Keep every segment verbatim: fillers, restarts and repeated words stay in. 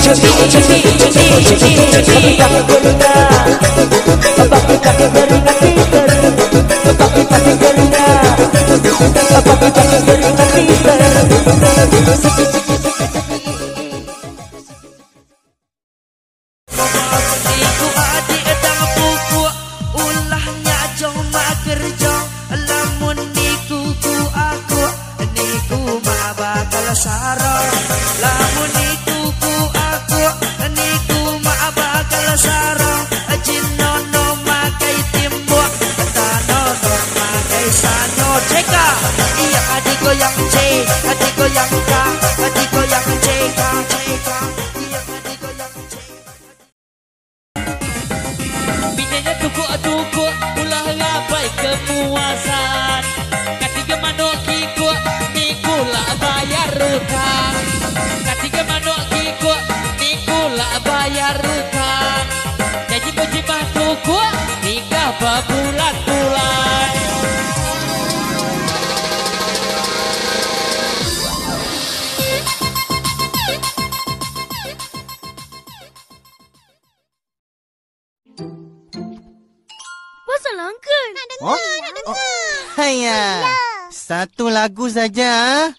Satu lagu saja.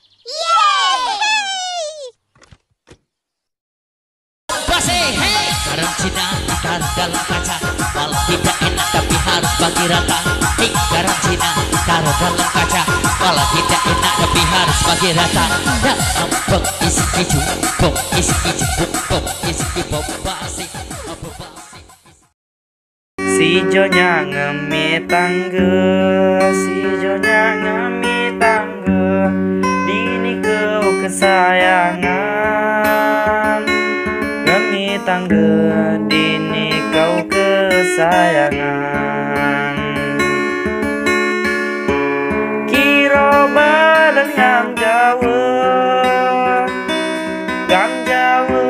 Yeay! Basi, hey! Garam Cina taruh dalam kaca, walau tidak enak tapi harus bagi rata. Hey, garam Cina taruh dalam kaca, walau tidak enak tapi harus bagi rata. Dalam bong isi keju, bong isi keju, bong isi keju, basi. Si Jonya ngemi tangga, si Jonya ngemi tangga, dini kau kesayangan. Ngemi tangga, dini kau kesayangan. Kira bareng yang Jawa, gang Jawa